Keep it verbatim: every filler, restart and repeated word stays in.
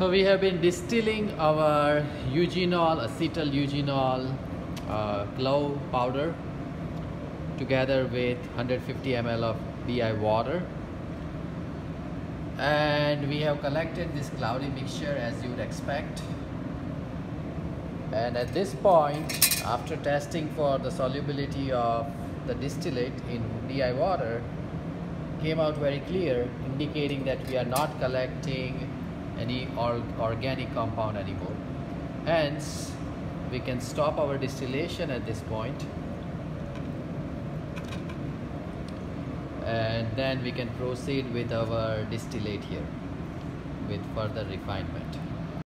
So we have been distilling our Eugenol, acetyl Eugenol uh, glow powder together with one hundred fifty milliliters of D I water, and we have collected this cloudy mixture as you would expect. And at this point, after testing for the solubility of the distillate in D I water, came out very clear, indicating that we are not collecting any or organic compound anymore. Hence, we can stop our distillation at this point, and then we can proceed with our distillate here with further refinement.